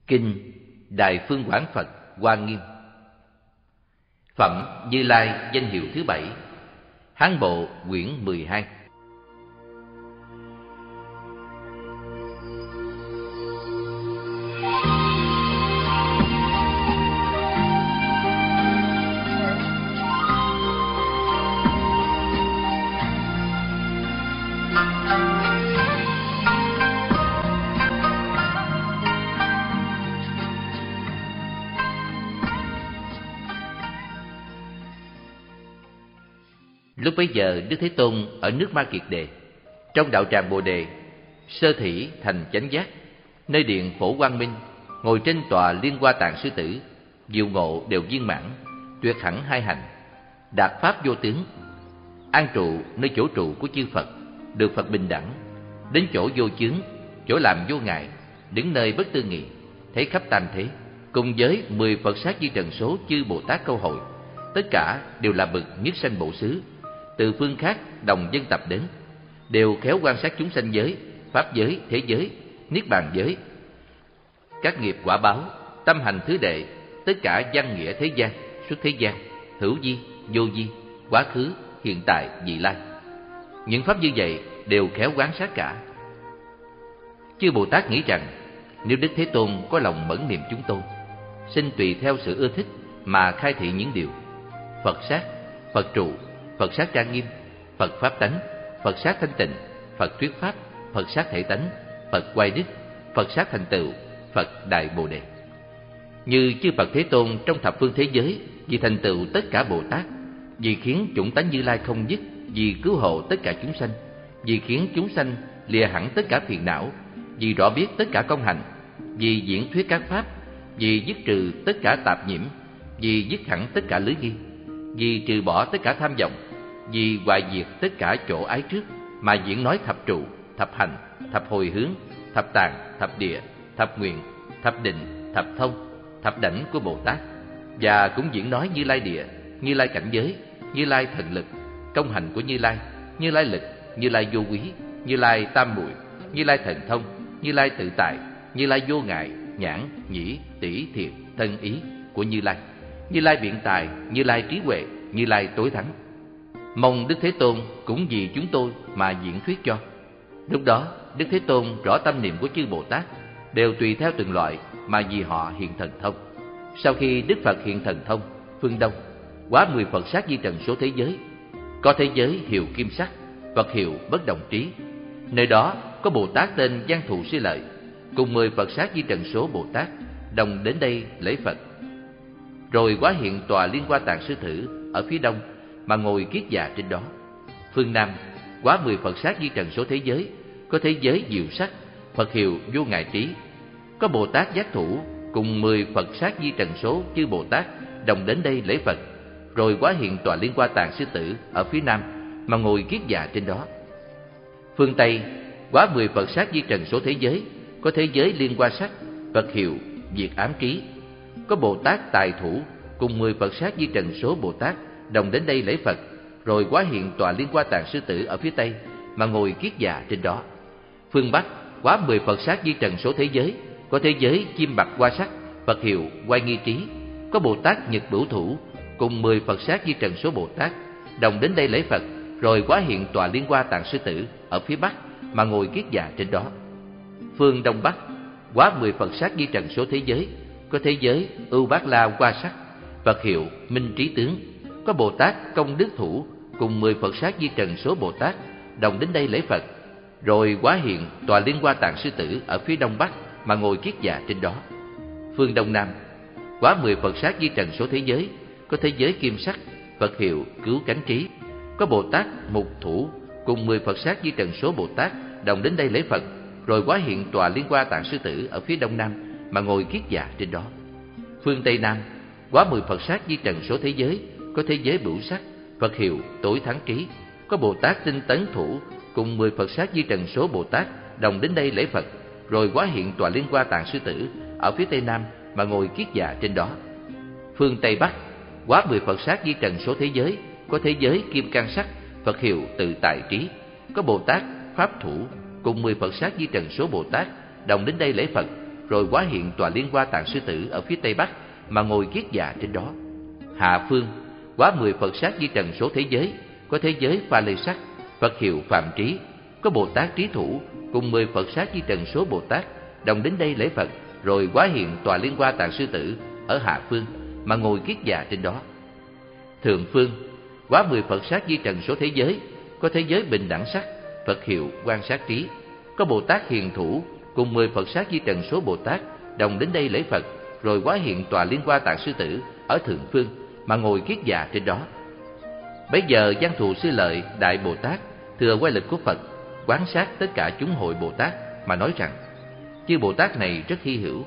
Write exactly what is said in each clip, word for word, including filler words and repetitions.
Kinh Đại Phương Quảng Phật Hoa Nghiêm. Phẩm Như Lai danh hiệu thứ bảy. Hán Bộ quyển mười hai. Lúc bấy giờ Đức Thế Tôn ở nước Ma Kiệt Đề, trong đạo tràng Bồ Đề, sơ thỉ thành chánh giác, nơi điện Phổ Quang Minh, ngồi trên tòa Liên Hoa Tạng Sư Tử, diệu ngộ đều viên mãn, tuyệt hẳn hai hành, đạt pháp vô tướng, an trụ nơi chỗ trụ của chư Phật, được Phật bình đẳng, đến chỗ vô chướng, chỗ làm vô ngại, đứng nơi bất tư nghị, thấy khắp tam thế, cùng với mười Phật sát di trần số chư Bồ Tát câu hội, tất cả đều là bậc nhất sanh bộ xứ, từ phương khác đồng dân tập đến, đều khéo quan sát chúng sanh giới, pháp giới, thế giới, niết bàn giới, các nghiệp quả báo, tâm hành thứ đệ, tất cả văn nghĩa thế gian, xuất thế gian, hữu vi, vô vi, quá khứ, hiện tại, vị lai. Những pháp như vậy đều khéo quan sát cả. Chư Bồ Tát nghĩ rằng, nếu Đức Thế Tôn có lòng mẫn niệm chúng tôi, xin tùy theo sự ưa thích mà khai thị những điều Phật sát, Phật trụ, Phật sát trang nghiêm, Phật pháp tánh, Phật sát thanh tịnh, Phật thuyết pháp, Phật sát thể tánh, Phật quay đức, Phật sát thành tựu, Phật đại Bồ Đề. Như chư Phật Thế Tôn trong thập phương thế giới, vì thành tựu tất cả Bồ Tát, vì khiến chủng tánh Như Lai không dứt, vì cứu hộ tất cả chúng sanh, vì khiến chúng sanh lìa hẳn tất cả phiền não, vì rõ biết tất cả công hành, vì diễn thuyết các pháp, vì dứt trừ tất cả tạp nhiễm, vì dứt hẳn tất cả lưới nghi, vì trừ bỏ tất cả tham vọng, vì hoại diệt tất cả chỗ ái trước, mà diễn nói thập trụ, thập hành, thập hồi hướng, thập tạng, thập địa, thập nguyện, thập định, thập thông, thập đảnh của Bồ Tát, và cũng diễn nói Như Lai địa, Như Lai cảnh giới, Như Lai thần lực, công hành của Như Lai, Như Lai lực, Như Lai vô quý, Như Lai tam muội, Như Lai thần thông, Như Lai tự tại, Như Lai vô ngại, nhãn, nhĩ, tỷ, thiệt, thân ý của Như Lai, Như Lai biện tài, Như Lai trí huệ, Như Lai tối thắng. Mong Đức Thế Tôn cũng vì chúng tôi mà diễn thuyết cho. Lúc đó Đức Thế Tôn rõ tâm niệm của chư Bồ Tát, đều tùy theo từng loại mà vì họ hiện thần thông. Sau khi Đức Phật hiện thần thông, phương Đông quá mười Phật sát di trần số thế giới, có thế giới hiệu kim sắc, Phật hiệu bất đồng trí. Nơi đó có Bồ Tát tên Giang Thù Sư Lợi, cùng mười Phật sát di trần số Bồ Tát đồng đến đây lễ Phật. Rồi quá hiện tòa Liên Hoa Tạng Sư Tử ở phía đông mà ngồi kiết già trên đó. Phương Nam quá mười Phật sát di trần số thế giới, có thế giới diệu sắc, Phật hiệu vô ngại trí. Có Bồ Tát Giác Thủ cùng mười Phật sát di trần số chư Bồ Tát đồng đến đây lễ Phật. Rồi quá hiện tòa Liên Hoa Tạng Sư Tử ở phía nam mà ngồi kiết già trên đó. Phương Tây quá mười Phật sát di trần số thế giới, có thế giới Liên Hoa sắc, Phật hiệu diệt ám trí. Có Bồ Tát Tài Thủ cùng mười Phật sát di trần số Bồ Tát đồng đến đây lễ Phật. Rồi quá hiện tòa Liên Hoa Tạng Sư Tử ở phía tây mà ngồi kiết già trên đó. Phương Bắc quá mười Phật sát di trần số thế giới, có thế giới chim bạc hoa sắc, Phật hiệu Oai Nghi Trí. Có Bồ Tát Nhật Bửu Thủ cùng mười Phật sát di trần số Bồ Tát đồng đến đây lễ Phật. Rồi quá hiện tòa Liên Hoa Tạng Sư Tử ở phía bắc mà ngồi kiết già trên đó. Phương Đông Bắc quá mười Phật sát di trần số thế giới, có thế giới Ưu Bát La Hoa sắc, Phật hiệu Minh Trí Tướng. Có Bồ Tát Công Đức Thủ cùng mười Phật sát di trần số Bồ Tát đồng đến đây lễ Phật. Rồi quá hiện tòa Liên Hoa Tạng Sư Tử ở phía đông bắc mà ngồi kiết già trên đó. Phương Đông Nam quá mười Phật sát di trần số thế giới, có thế giới Kim sắc, Phật hiệu Cứu Cánh Trí. Có Bồ Tát Mục Thủ cùng mười Phật sát di trần số Bồ Tát đồng đến đây lễ Phật. Rồi quá hiện tòa Liên Hoa Tạng Sư Tử ở phía đông nam mà ngồi kiết già trên đó. Phương Tây Nam quá mười Phật sát di trần số thế giới, có thế giới Bửu sắc, Phật hiệu Tối Thắng Trí. Có Bồ Tát Tinh Tấn Thủ cùng mười Phật sát di trần số Bồ Tát đồng đến đây lễ Phật. Rồi quá hiện tòa Liên Hoa Tạng Sư Tử ở phía tây nam mà ngồi kiết già trên đó. Phương Tây Bắc quá mười Phật sát di trần số thế giới, có thế giới Kim Cang sắc, Phật hiệu Tự Tại Trí. Có Bồ Tát Pháp Thủ cùng mười Phật sát di trần số Bồ Tát đồng đến đây lễ Phật. rồi hóa hiện tòa Liên Hoa Tạng Sư Tử ở phía tây bắc mà ngồi kiết già trên đó. Hạ phương hóa mười Phật sát di trần số thế giới, có thế giới Pha Lê Sắc, Phật hiệu Phạm Trí, có Bồ Tát Trí Thủ cùng mười Phật sát di trần số Bồ Tát đồng đến đây lễ Phật, rồi hóa hiện tòa Liên Hoa Tạng Sư Tử ở hạ phương mà ngồi kiết già trên đó. Thượng phương hóa mười Phật sát di trần số thế giới, có thế giới Bình Đẳng Sắc, Phật hiệu Quan Sát Trí, có Bồ Tát Hiền Thủ cùng mười Phật sát di trần số Bồ Tát đồng đến đây lễ Phật, rồi hóa hiện tòa Liên Hoa Tạng Sư Tử ở thượng phương mà ngồi kiết già trên đó. Bấy giờ Văn Thù Sư Lợi Đại Bồ Tát thừa quay lực của Phật, quán sát tất cả chúng hội Bồ Tát mà nói rằng: chư Bồ Tát này rất hy hữu.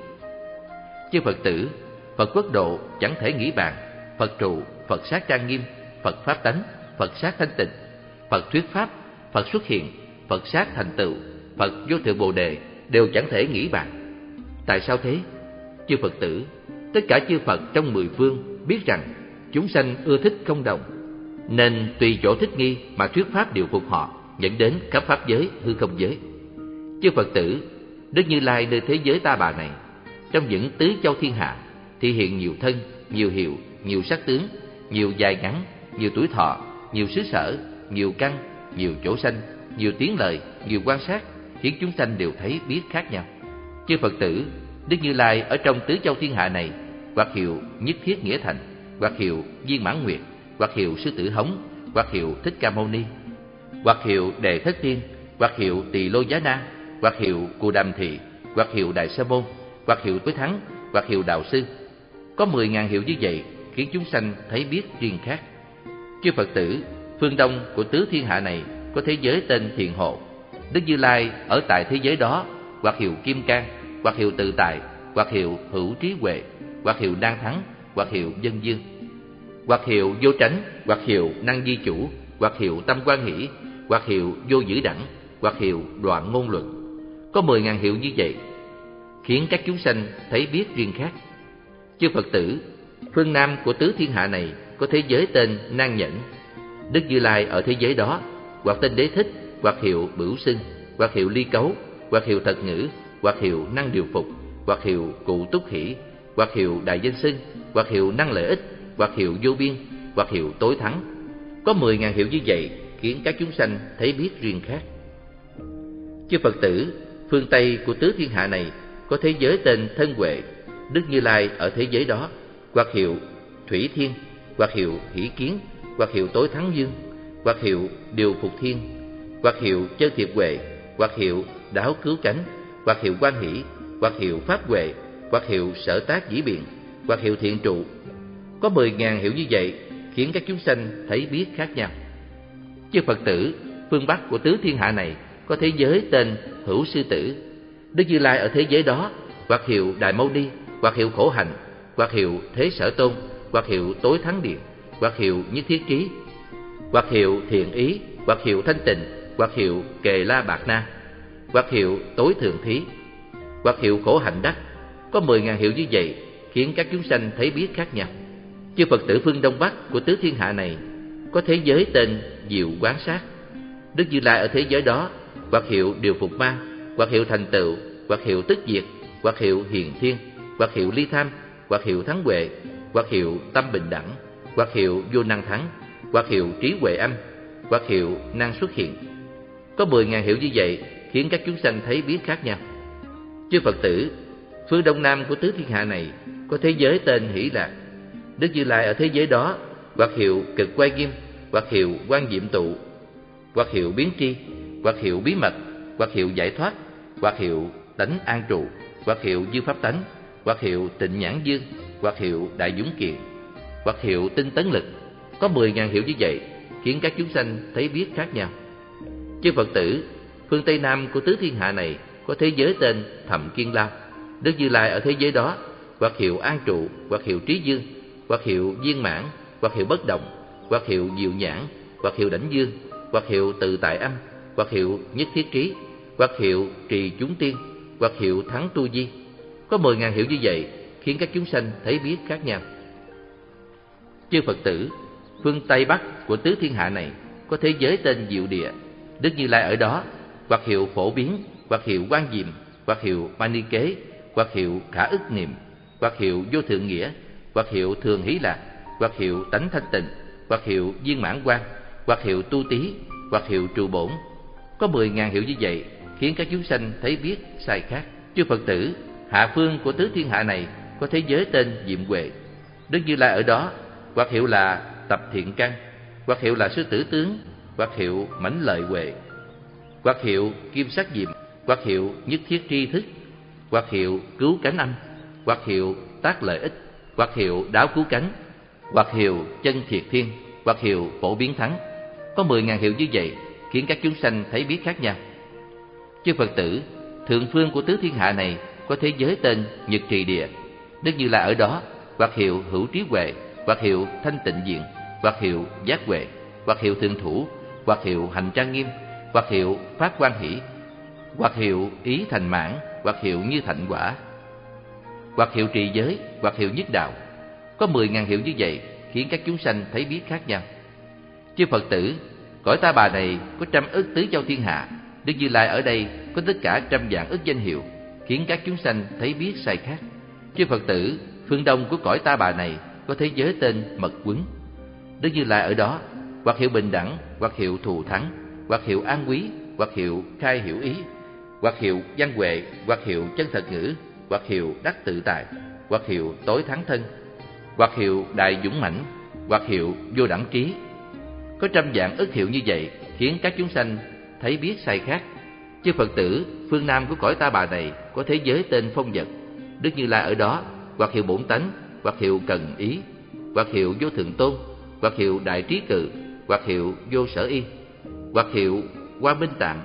Chư Phật tử, Phật quốc độ chẳng thể nghĩ bàn, Phật trụ, Phật sát trang nghiêm, Phật pháp tánh, Phật sát thanh tịnh, Phật thuyết pháp, Phật xuất hiện, Phật sát thành tựu, Phật vô thượng Bồ đề đều chẳng thể nghĩ bàn. Tại sao thế? Chư Phật tử, tất cả chư Phật trong mười phương biết rằng chúng sanh ưa thích không đồng, nên tùy chỗ thích nghi mà thuyết pháp điều phục họ, dẫn đến khắp pháp giới, hư không giới. Chư Phật tử, Đức Như Lai nơi thế giới Ta Bà này, trong những tứ châu thiên hạ, thị hiện nhiều thân, nhiều hiệu, nhiều sắc tướng, nhiều dài ngắn, nhiều tuổi thọ, nhiều xứ sở, nhiều căn, nhiều chỗ sanh, nhiều tiếng lời, nhiều quan sát, khiến chúng sanh đều thấy biết khác nhau. Chư Phật tử, Đức Như Lai ở trong tứ châu thiên hạ này, hoặc hiệu Nhất Thiết Nghĩa Thành, hoặc hiệu Viên Mãn Nguyệt, hoặc hiệu Sư Tử Hống, hoặc hiệu Thích Ca Mâu Ni, hoặc hiệu Đề Thất Tiên, hoặc hiệu Tỳ Lô Giá Na, hoặc hiệu Cù Đàm Thị, hoặc hiệu Đại Sa Môn, hoặc hiệu Tối Thắng, hoặc hiệu Đạo Sư. Có mười ngàn hiệu như vậy, khiến chúng sanh thấy biết riêng khác. Chư Phật tử, phương đông của tứ thiên hạ này có thế giới tên Thiện Hộ. Đức Như Lai ở tại thế giới đó, hoặc hiệu Kim Cang, hoặc hiệu Tự Tại, hoặc hiệu Hữu Trí Huệ, hoặc hiệu Đang Thắng, hoặc hiệu Dân Dương, hoặc hiệu Vô Tránh, hoặc hiệu Năng Di Chủ, hoặc hiệu Tâm Quan Hỷ, hoặc hiệu Vô Dữ Đẳng, hoặc hiệu Đoạn Ngôn Luận. Có mười ngàn hiệu như vậy, khiến các chúng sanh thấy biết riêng khác. Chư Phật tử, phương nam của tứ thiên hạ này có thế giới tên Nan Nhẫn. Đức Như Lai ở thế giới đó, hoặc tên Đế Thích, hoặc hiệu Bửu Xưng, hoặc hiệu Ly Cấu, hoặc hiệu Thật Ngữ, hoặc hiệu Năng Điều Phục, hoặc hiệu Cụ Túc Hỷ, hoặc hiệu Đại Danh Xưng, hoặc hiệu Năng Lợi Ích, hoặc hiệu Vô Biên, hoặc hiệu Tối Thắng. Có mười ngàn hiệu như vậy, khiến các chúng sanh thấy biết riêng khác. Chư Phật tử, phương Tây của tứ thiên hạ này có thế giới tên Thân Huệ. Đức Như Lai ở thế giới đó, hoặc hiệu Thủy Thiên, hoặc hiệu Hỷ Kiến, hoặc hiệu Tối Thắng Dương, hoặc hiệu Điều Phục Thiên, hoặc hiệu Chân Thiệp Huệ, hoặc hiệu Đáo Cứu Cánh, hoặc hiệu Quan Hỷ, hoặc hiệu Pháp Huệ, hoặc hiệu Sở Tác Dĩ Biện, hoặc hiệu Thiện Trụ. Có mười ngàn hiệu như vậy, khiến các chúng sanh thấy biết khác nhau. Chư Phật tử, phương Bắc của tứ thiên hạ này có thế giới tên Hữu Sư Tử. Đức Như Lai ở thế giới đó, hoặc hiệu Đại Mâu Ni, hoặc hiệu Khổ Hạnh, hoặc hiệu Thế Sở Tôn, hoặc hiệu Tối Thắng Điện, hoặc hiệu Nhất Thiết Trí, hoặc hiệu Thiện Ý, hoặc hiệu Thanh Tịnh, hoặc hiệu Kề La Bạc Na, hoặc hiệu Tối Thượng Thí, hoặc hiệu Khổ Hạnh Đắc. Có mười ngàn hiệu như vậy, khiến các chúng sanh thấy biết khác nhau. Chư Phật tử phương Đông Bắc của tứ thiên hạ này có thế giới tên Diệu Quán Sát. Đức Như Lai ở thế giới đó, hoặc hiệu Điều Phục Ma, hoặc hiệu Thành Tựu, hoặc hiệu Tức Diệt, hoặc hiệu Hiền Thiên, hoặc hiệu Ly Tham, hoặc hiệu Thắng Huệ, hoặc hiệu Tâm Bình Đẳng, hoặc hiệu Vô Năng Thắng, hoặc hiệu Trí Huệ Âm, hoặc hiệu Năng Xuất Hiện. Có mười ngàn hiệu như vậy, khiến các chúng sanh thấy biết khác nhau. Chư Phật tử, phương Đông Nam của tứ thiên hạ này có thế giới tên Hỷ Lạc. Đức Như Lai ở thế giới đó, hoặc hiệu Cực Quay Nghiêm, hoặc hiệu Quan Diệm Tụ, hoặc hiệu Biến Tri, hoặc hiệu Bí Mật, hoặc hiệu Giải Thoát, hoặc hiệu Tánh An Trụ, hoặc hiệu Dư Pháp Tánh, hoặc hiệu Tịnh Nhãn Dương, hoặc hiệu Đại Dũng Kiện, hoặc hiệu Tinh Tấn Lực. Có mười ngàn hiệu như vậy, khiến các chúng sanh thấy biết khác nhau. Chư Phật tử, phương Tây Nam của tứ thiên hạ này có thế giới tên Thậm Kiên Lao. Đức Như Lai ở thế giới đó, hoặc hiệu An Trụ, hoặc hiệu Trí Dương, hoặc hiệu Viên Mãn, hoặc hiệu Bất Động, hoặc hiệu Diệu Nhãn, hoặc hiệu Đảnh Dương, hoặc hiệu Tự Tại Âm, hoặc hiệu Nhất Thiết Trí, hoặc hiệu Trì Chúng Tiên, hoặc hiệu Thắng Tu Di. Có mười ngàn hiệu như vậy, khiến các chúng sanh thấy biết khác nhau. Chư Phật tử, phương Tây Bắc của tứ thiên hạ này có thế giới tên Diệu Địa. Đức Như Lai ở đó, hoặc hiệu Phổ Biến, hoặc hiệu Quan Diệm, hoặc hiệu Mani Kế, hoặc hiệu khả ức niệm, hoặc hiệu vô thượng nghĩa, hoặc hiệu thường hỷ lạc, hoặc hiệu tánh thanh tịnh, hoặc hiệu viên mãn quan, hoặc hiệu tu tí, hoặc hiệu trụ bổn. Có mười ngàn hiệu như vậy, khiến các chúng sanh thấy biết sai khác. Chư Phật tử, hạ phương của tứ thiên hạ này có thế giới tên Diệm Huệ. Đức Như Lai ở đó, hoặc hiệu là Tập Thiện Căn, hoặc hiệu là Sư Tử Tướng, hoặc hiệu Mãnh Lợi Huệ, hoặc hiệu Kim Sắc Diệm, hoặc hiệu Nhất Thiết Tri Thức, hoặc hiệu Cứu Cánh Âm, hoặc hiệu Tác Lợi Ích, hoặc hiệu Đáo Cứu Cánh, hoặc hiệu Chân Thiệt Thiên, hoặc hiệu Phổ Biến Thắng. Có mười ngàn hiệu như vậy, khiến các chúng sanh thấy biết khác nhau. Chư Phật tử, thượng phương của tứ thiên hạ này có thế giới tên Nhật Trì Địa. Đức Như Lai ở đó, hoặc hiệu Hữu Trí Huệ, hoặc hiệu Thanh Tịnh Diện, hoặc hiệu Giác Huệ, hoặc hiệu Thượng Thủ, hoặc hiệu Hành Trang Nghiêm, hoặc hiệu Phát Quan Hỷ, hoặc hiệu Ý Thành Mãn, hoặc hiệu Như Thạnh Quả, hoặc hiệu Trì Giới, hoặc hiệu Nhất Đạo. Có mười ngàn hiệu như vậy, khiến các chúng sanh thấy biết khác nhau. Chư Phật tử, cõi Ta Bà này có trăm ức tứ châu thiên hạ. Đức Như Lai ở đây có tất cả trăm vạn ức danh hiệu, khiến các chúng sanh thấy biết sai khác. Chư Phật tử, phương đông của cõi Ta Bà này có thế giới tên Mật Quấn. Đức Như Lai ở đó, hoặc hiệu Bình Đẳng, hoặc hiệu Thù Thắng, hoặc hiệu An Quý, hoặc hiệu Khai Hiểu Ý, hoặc hiệu Văn Huệ, hoặc hiệu Chân Thật Ngữ, hoặc hiệu Đắc Tự Tại, hoặc hiệu Tối Thắng Thân, hoặc hiệu Đại Dũng Mãnh, hoặc hiệu Vô Đẳng Trí. Có trăm vạn ức hiệu như vậy, khiến các chúng sanh thấy biết sai khác. Chư Phật tử, phương nam của cõi Ta Bà này có thế giới tên Phong Vật. Đức Như Lai ở đó, hoặc hiệu Bổn Tánh, hoặc hiệu Cần Ý, hoặc hiệu Vô Thượng Tôn, hoặc hiệu Đại Trí Cự, hoặc hiệu Vô Sở Y, hoặc hiệu Hoa Minh Tạng,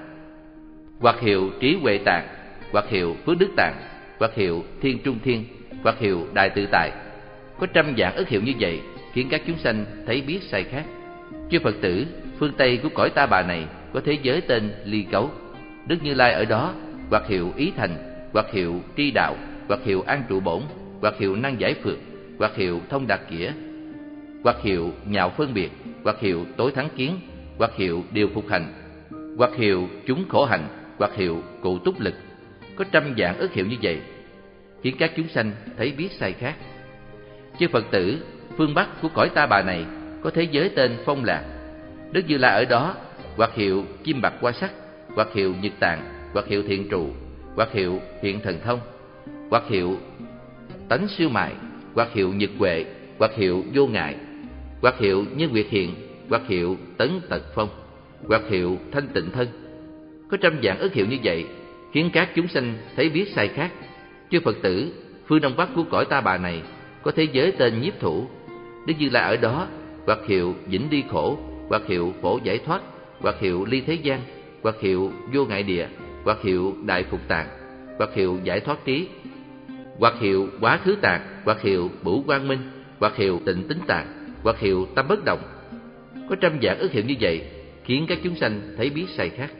hoặc hiệu Trí Huệ Tạng, hoặc hiệu Phước Đức Tạng, hoặc hiệu Thiên Trung Thiên, hoặc hiệu Đại Tự Tại. Có trăm vạn ức hiệu như vậy, khiến các chúng sanh thấy biết sai khác. Chư Phật tử, phương Tây của cõi Ta Bà này có thế giới tên Ly Cấu. Đức Như Lai ở đó, hoặc hiệu Ý Thành, hoặc hiệu Tri Đạo, hoặc hiệu An Trụ Bổn, hoặc hiệu Năng Giải Phược, hoặc hiệu Thông Đạt Kĩa, hoặc hiệu Nhạo Phân Biệt, hoặc hiệu Tối Thắng Kiến, hoặc hiệu Điều Phục Hành, hoặc hiệu Chúng Khổ Hành, hoặc hiệu Cụ Túc Lực. Có trăm vạn ức hiệu như vậy, khiến các chúng sanh thấy biết sai khác. Chư Phật tử, phương Bắc của cõi Ta Bà này có thế giới tên Phong Lạc. Đức Như Lai ở đó, hoặc hiệu Chim Bạc Qua Sắc, hoặc hiệu Nhật Tạng, hoặc hiệu Thiện Trụ, hoặc hiệu Hiện Thần Thông, hoặc hiệu Tánh Siêu Mại, hoặc hiệu Nhật Huệ, hoặc hiệu Vô Ngại, hoặc hiệu Nhân Nguyệt Hiện, hoặc hiệu Tấn Tật Phong, hoặc hiệu Thanh Tịnh Thân. Có trăm vạn ức hiệu như vậy, khiến các chúng sanh thấy biết sai khác. Chư Phật tử, phương Đông Bắc của cõi Ta Bà này có thế giới tên Nhiếp Thủ. Đức Như Lai ở đó, hoặc hiệu Vĩnh Đi Khổ, hoặc hiệu Phổ Giải Thoát, hoặc hiệu Ly Thế Gian, hoặc hiệu Vô Ngại Địa, hoặc hiệu Đại Phục Tạng, hoặc hiệu Giải Thoát Trí, hoặc hiệu Quá Khứ Tạng, hoặc hiệu Bửu Quang Minh, hoặc hiệu Tịnh Tính Tạng, hoặc hiệu Tâm Bất Động. Có trăm vạn ức hiệu như vậy, khiến các chúng sanh thấy biết sai khác.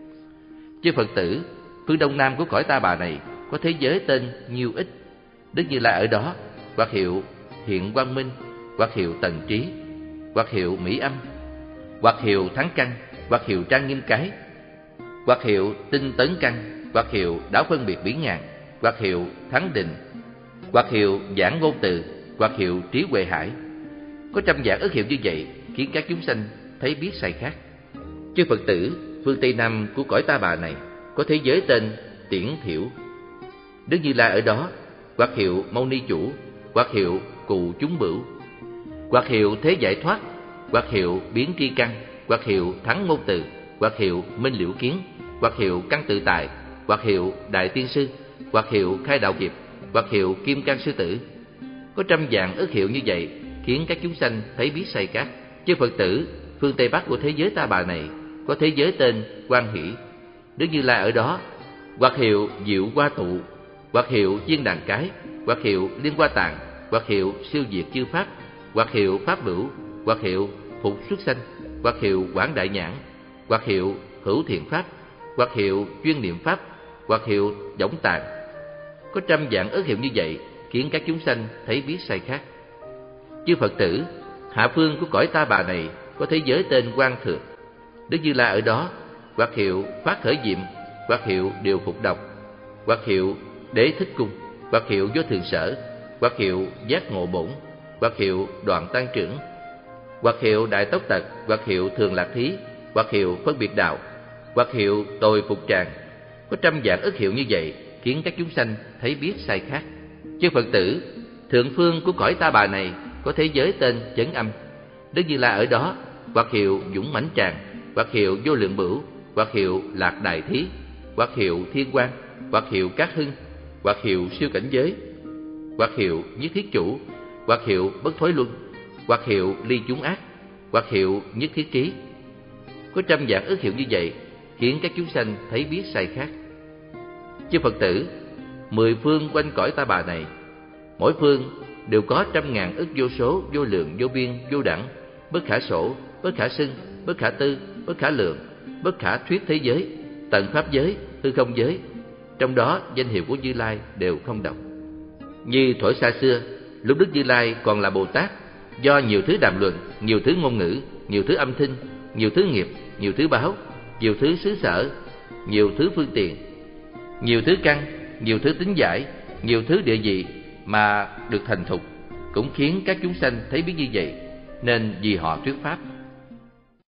Chư Phật tử, phương Đông Nam của cõi Ta Bà này có thế giới tên Nhiêu Ích. Đức Như Lai ở đó, hoặc hiệu Hiện Quang Minh, hoặc hiệu Tần Trí, hoặc hiệu Mỹ Âm, hoặc hiệu Thắng Căn, hoặc hiệu Trang Nghiêm Cái, hoặc hiệu Tinh Tấn Căn, hoặc hiệu Đáo Phân Biệt Biến Ngàn, hoặc hiệu Thắng Định, hoặc hiệu Giảng Ngôn Từ, hoặc hiệu Trí Huệ Hải. Có trăm vạn ức hiệu như vậy, khiến các chúng sanh thấy biết sai khác. Chư Phật tử, phương Tây Nam của cõi Ta Bà này có thế giới tên Tiễn Thiểu. Đức Như Lai ở đó, hoặc hiệu Mâu Ni Chủ, hoặc hiệu Cù Chúng Bửu, hoặc hiệu Thế Giải Thoát, hoặc hiệu Biến Tri Căn, hoặc hiệu Thắng Ngôn Từ, hoặc hiệu Minh Liễu Kiến, hoặc hiệu Căn Tự Tại, hoặc hiệu Đại Tiên Sư, hoặc hiệu Khai Đạo Kiệt, hoặc hiệu Kim Cang Sư Tử. Có trăm vạn ức hiệu như vậy, khiến các chúng sanh thấy biết sai khác. Chư Phật tử, phương Tây Bắc của thế giới Ta Bà này có thế giới tên Quan Hỷ. Đức Như Lai ở đó, hoặc hiệu Diệu Hoa Tụ, hoặc hiệu Viên Đàn Cái, hoặc hiệu Liên Hoa Tạng, hoặc hiệu Siêu Diệt Chư Pháp, hoặc hiệu Pháp Bửu, hoặc hiệu Phục Xuất Sanh, hoặc hiệu Quảng Đại Nhãn, hoặc hiệu Hữu Thiện Pháp, hoặc hiệu Chuyên Niệm Pháp, hoặc hiệu Võng Tạng. Có trăm vạn ức hiệu như vậy, khiến các chúng sanh thấy biết sai khác. Chư Phật tử, hạ phương của cõi Ta Bà này có thế giới tên Quang Thược. Đức Như Lai ở đó, hoặc hiệu Phát Khởi Diệm, hoặc hiệu Điều Phục Độc, hoặc hiệu Đế Thích Cung, hoặc hiệu vô thường sở, hoặc hiệu giác ngộ bổn, hoặc hiệu đoạn tăng trưởng, hoặc hiệu đại tốc tật, hoặc hiệu thường lạc thí, hoặc hiệu phân biệt đạo, hoặc hiệu tồi phục tràng. Có trăm dạng ức hiệu như vậy, khiến các chúng sanh thấy biết sai khác. Chư Phật tử, thượng phương của cõi Ta Bà này có thế giới tên Chấn Âm. Đức Như Lai ở đó, hoặc hiệu dũng mãnh tràng, hoặc hiệu vô lượng bửu, hoặc hiệu lạc đài thí, hoặc hiệu thiên quang, hoặc hiệu cát hưng, hoặc hiệu siêu cảnh giới, hoặc hiệu nhất thiết chủ, hoặc hiệu bất thối luân, hoặc hiệu ly chúng ác, hoặc hiệu nhất thiết trí. Có trăm dạng ức hiệu như vậy, khiến các chúng sanh thấy biết sai khác. Chư Phật tử, mười phương quanh cõi Ta Bà này, mỗi phương đều có trăm ngàn ức vô số, vô lượng, vô biên, vô đẳng, bất khả sổ, bất khả xưng, bất khả tư, bất khả lượng, bất khả thuyết thế giới, tận pháp giới, hư không giới. Trong đó danh hiệu của Như Lai đều không đồng. Như thuở xa xưa, lúc Đức Như Lai còn là Bồ Tát, do nhiều thứ đàm luận, nhiều thứ ngôn ngữ, nhiều thứ âm thanh, nhiều thứ nghiệp, nhiều thứ báo, nhiều thứ xứ sở, nhiều thứ phương tiện, nhiều thứ căn, nhiều thứ tính giải, nhiều thứ địa vị mà được thành thục, cũng khiến các chúng sanh thấy biết như vậy, nên vì họ thuyết pháp.